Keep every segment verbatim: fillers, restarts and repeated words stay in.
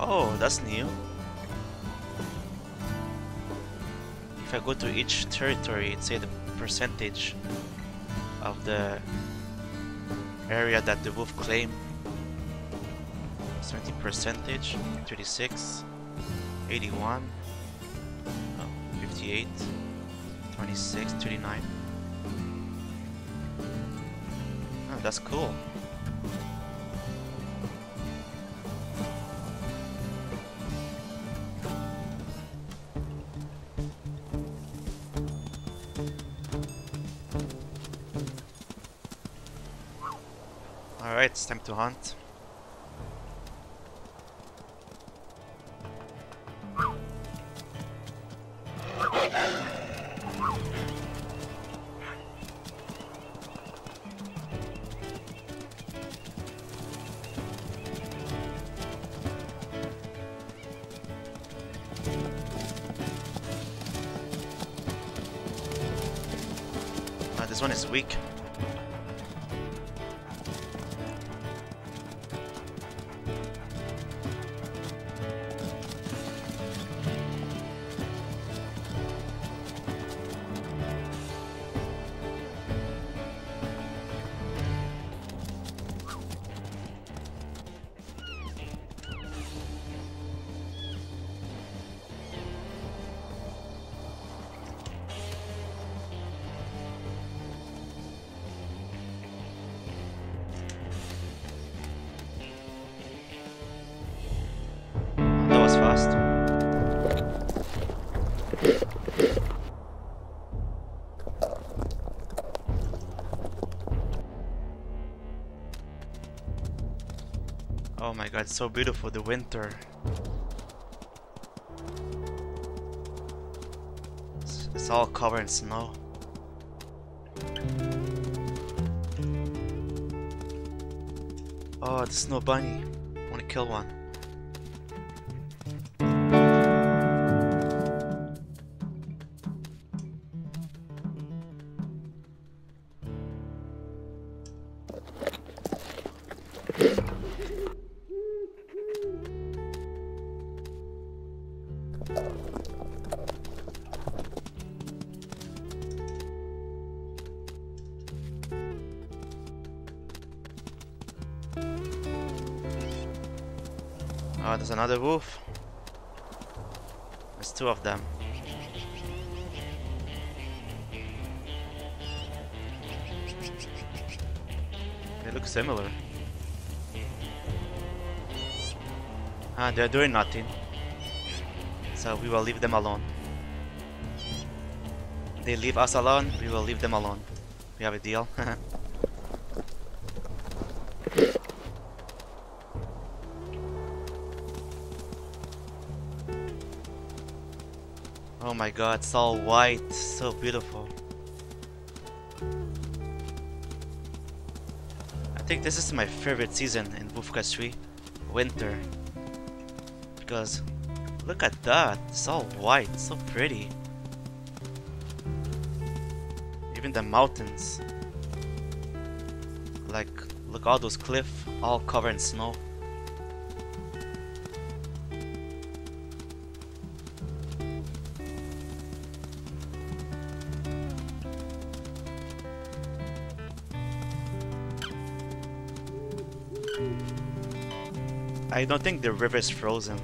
Oh, that's new. If I go to each territory, it say the percentage of the area that the wolf claimed. seventy percentage, thirty-six, eighty-one, oh, fifty-eight, twenty-six, thirty-nine. Oh, that's cool. Alright, it's time to hunt. Uh, this one is weak. Fast. Oh my god, it's so beautiful, the winter. It's, it's all covered in snow. Oh, the snow bunny. I want to kill one. Oh, there's another wolf. There's two of them. They look similar. Ah, they're doing nothing. So we will leave them alone. They leave us alone, we will leave them alone. We have a deal. Oh my god, it's all white, so beautiful. I think this is my favorite season in Wolfcast three, winter. Because look at that, it's all white, it's so pretty. Even the mountains. Like, look, all those cliffs, all covered in snow. I don't think the river is frozen.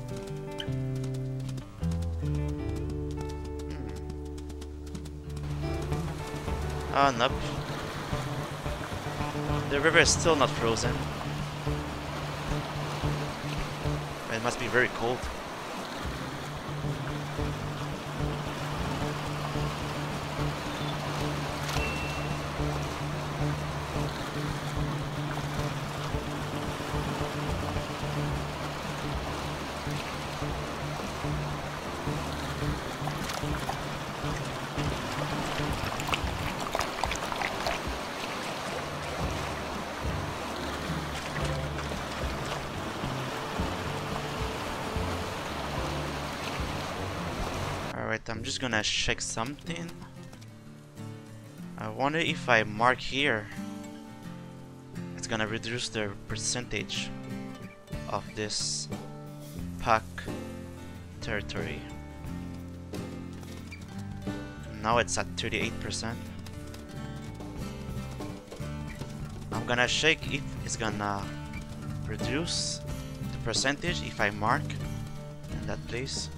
Hmm. Ah, nope. The river is still not frozen. It must be very cold. Alright, I'm just gonna check something. I wonder if I mark here, it's gonna reduce the percentage of this pack territory. Now it's at thirty-eight percent. I'm gonna check if it's gonna reduce the percentage if I mark in that place.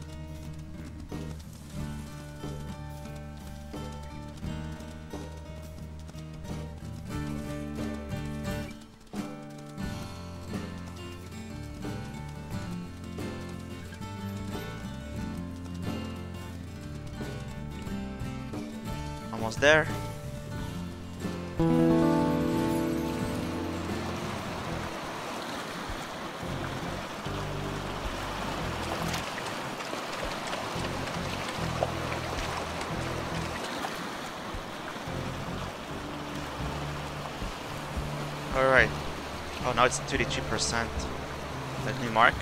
Almost there. Alright. Oh, now it's thirty-two percent. Let me mark.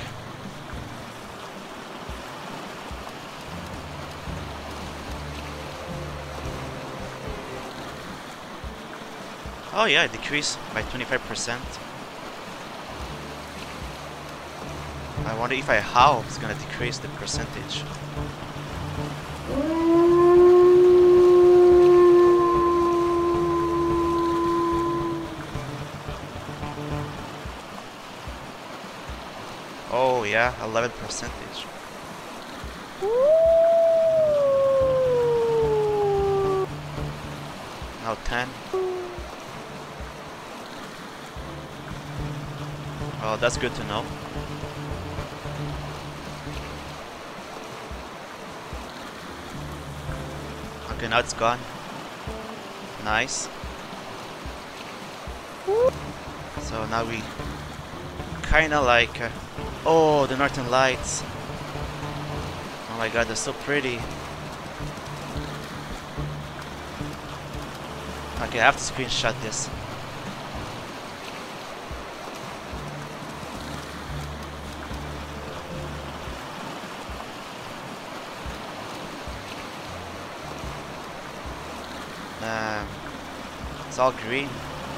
Oh yeah, it decreased by twenty-five percent. I wonder if I how it's gonna decrease the percentage. Oh yeah, eleven percentage. Now ten. Oh, that's good to know. Okay, now it's gone. Nice. So now we kinda like uh, oh, the northern lights. Oh my god, they're so pretty. Okay, I have to screenshot this. Um, it's all green.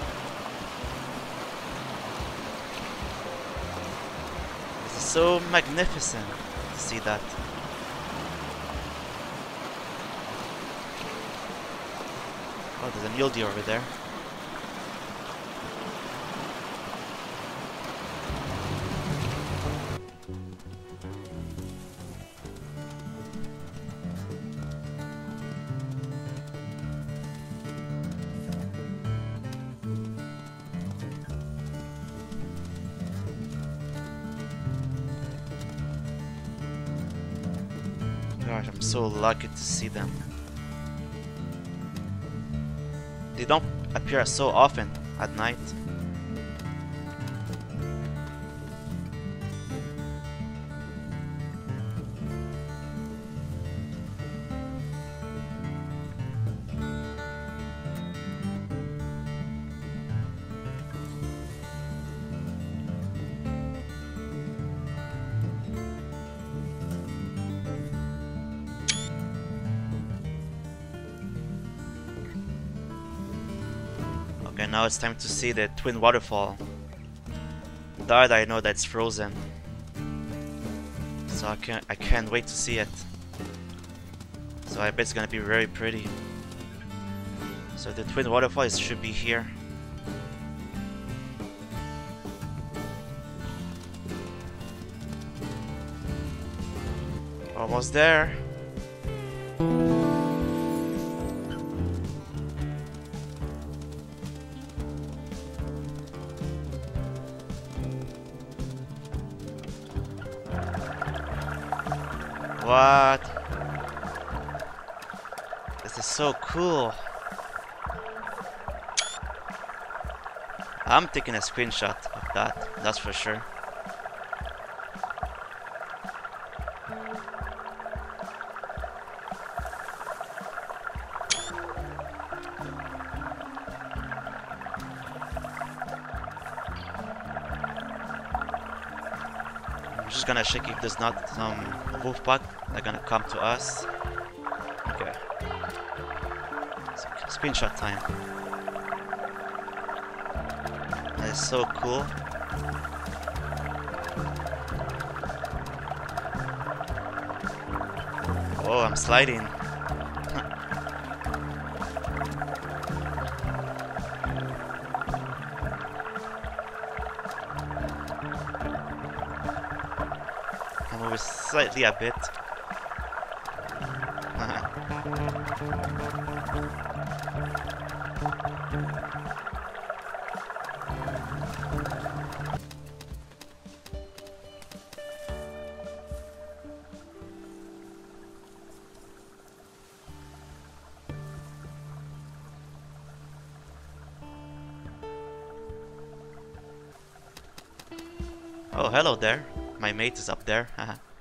This is so magnificent to see that. Oh, there's a mule deer over there. Gosh, I'm so lucky to see them. They don't appear so often at night. Okay, now it's time to see the twin waterfall. That I know that's frozen, so I can't I can't wait to see it. So I bet it's gonna be very pretty. So the twin waterfall is, should be here. Almost there. What? This is so cool. I'm taking a screenshot of that, that's for sure. I'm just gonna check if there's not some wolf pack that are gonna come to us. Okay. Screenshot time. That is so cool. Whoa, I'm sliding. I'm moving slightly a bit. Oh, hello there. My mate is up there.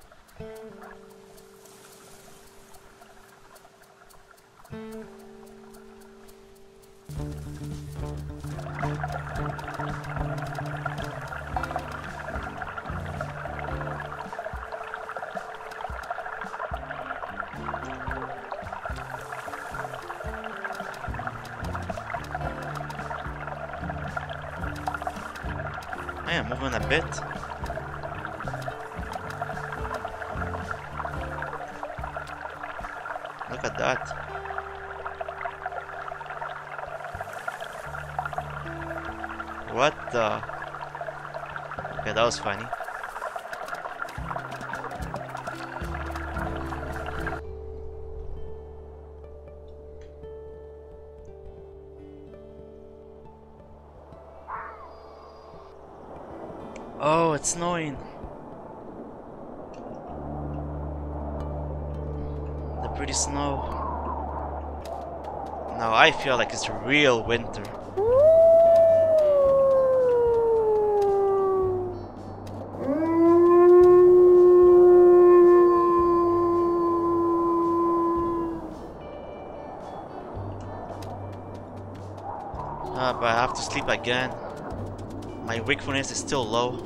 I am moving a bit. Look at that. What the? Okay, that was funny. Oh, it's snowing. The pretty snow. Now I feel like it's real winter. Uh, but I have to sleep again. My wakefulness is still low.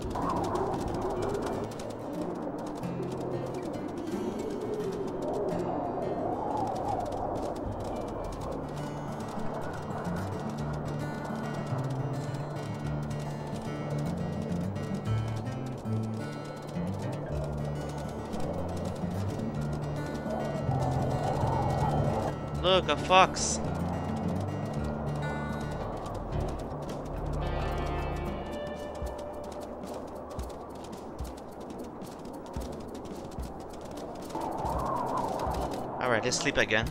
Look, a fox. Alright, let's sleep again.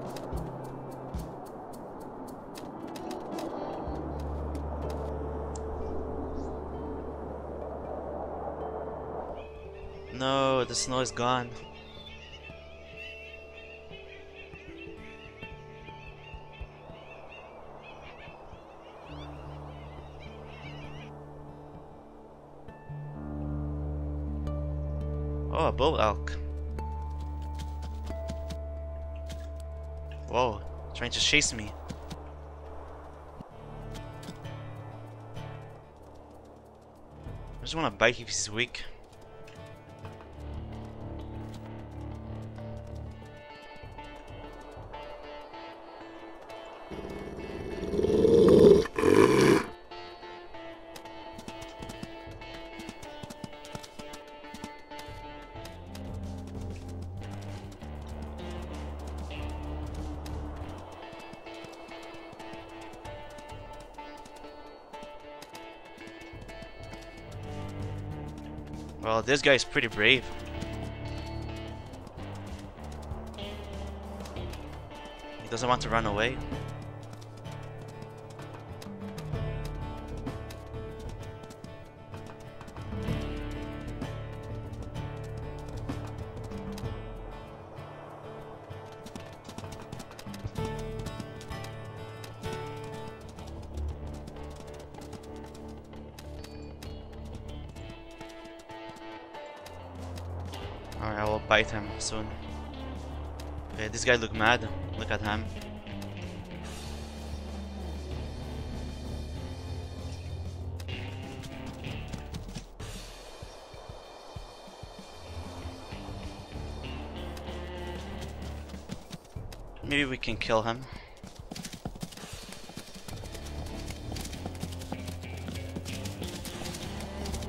No, the snow is gone. Oh, a bull elk. Whoa, trying to chase me. I just want to bite if he's weak. Well, this guy is pretty brave. He doesn't want to run away. Alright, I will bite him soon. Okay, this guy look mad. Look at him. Maybe we can kill him.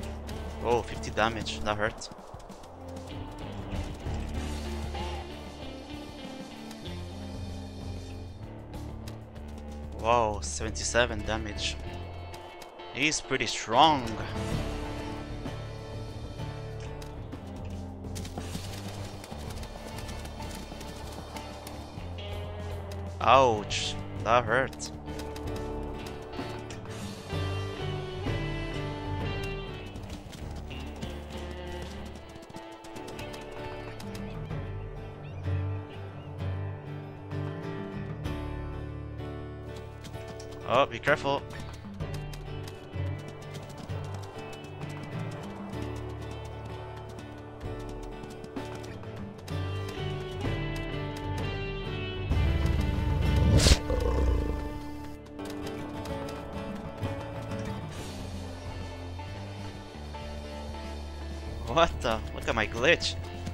Oh, fifty damage. That hurt. Wow, seventy-seven damage. He's pretty strong. Ouch, that hurt. Oh, be careful. What the? Look at my glitch.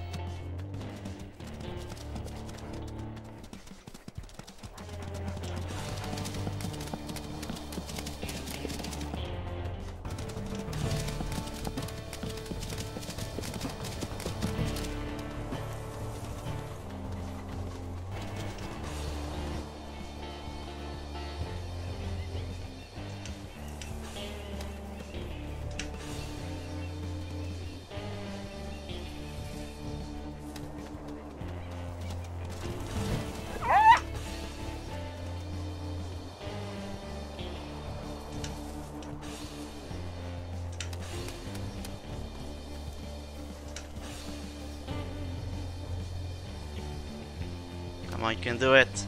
Come on, you can do it.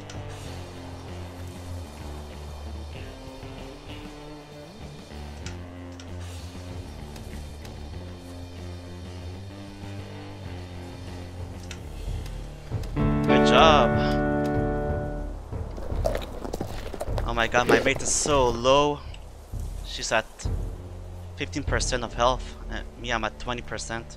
Good job. Oh my god, my mate is so low. She's at fifteen percent of health. Uh, me, I'm at twenty percent.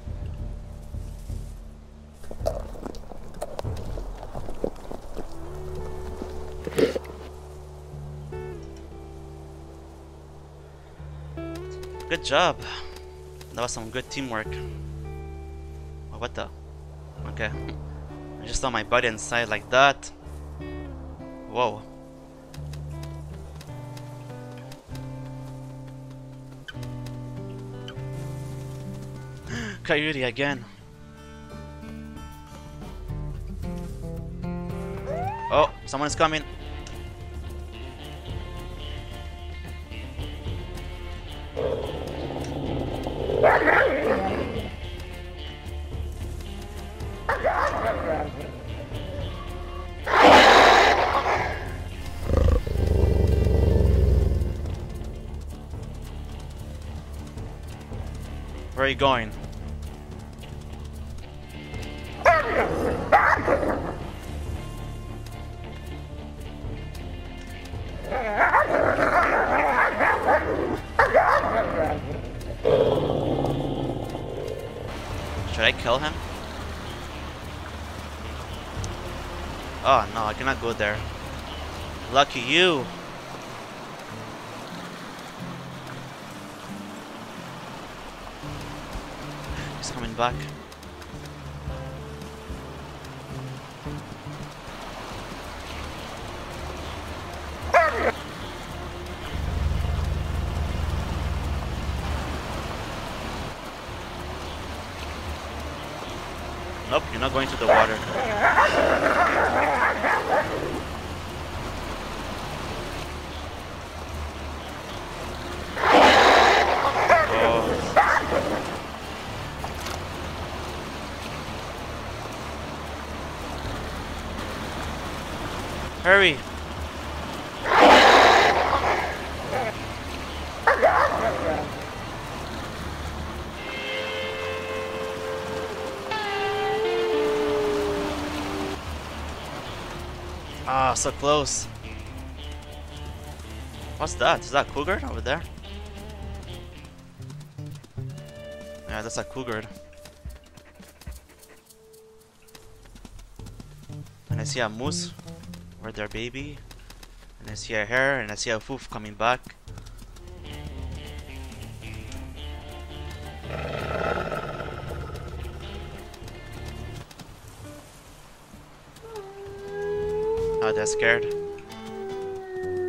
Good job. That was some good teamwork. Oh, what the? Okay. I just saw my buddy inside like that. Whoa. Coyote again. Oh, someone's coming. Where are you going? Should I kill him? Oh no, I cannot go there. Lucky you! He's coming back. Nope, you're not going to the water. Hurry! Ah, so close. What's that? Is that a cougar over there? Yeah, that's a cougar. And I see a moose with their baby. And I see a hare, and I see a wolf coming back. Oh, they're scared.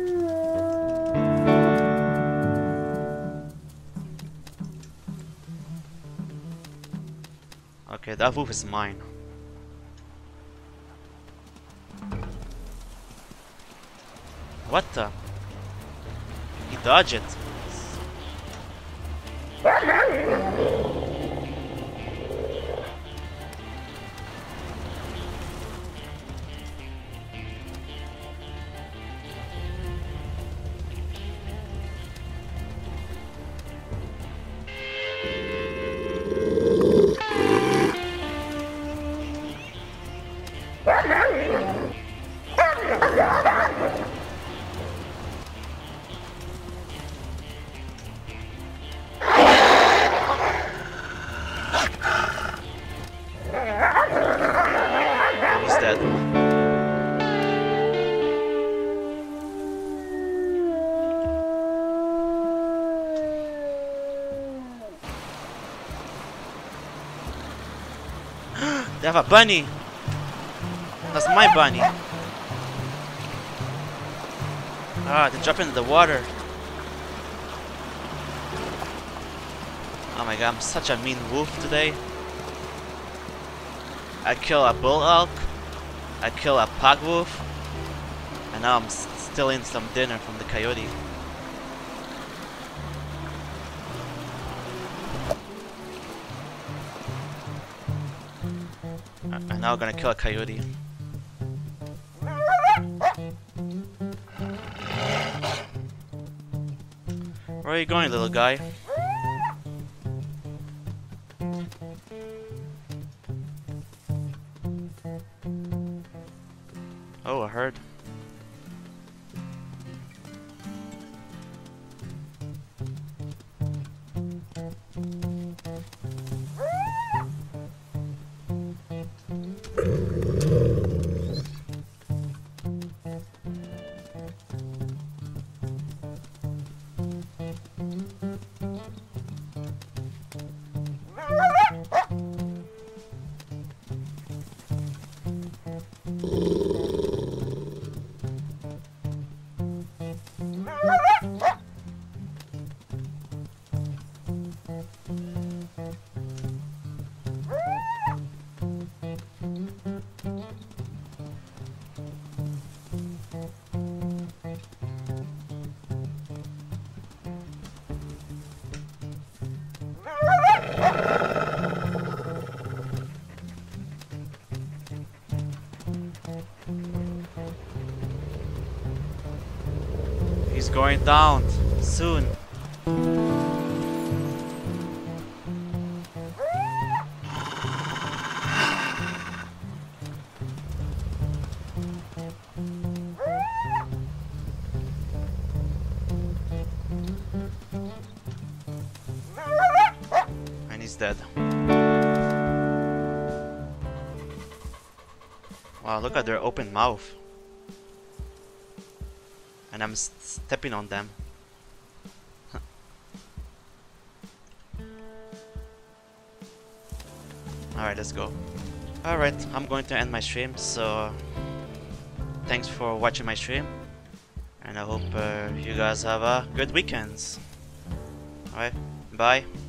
Okay, that wolf is mine. What the? He dodged it. He's dead. They have a bunny. That's my bunny. Ah, they drop into the water. Oh my god, I'm such a mean wolf today. I kill a bull elk, I kill a pug wolf, and now I'm s stealing some dinner from the coyote. I- I'm now gonna kill a coyote. Where are you going, little guy? Oh, I heard. He's going down soon. And he's dead. Wow, look at their open mouth. And I'm st stepping on them. Alright, let's go. Alright, I'm going to end my stream, so thanks for watching my stream. And I hope uh, you guys have a good weekend. Alright, bye.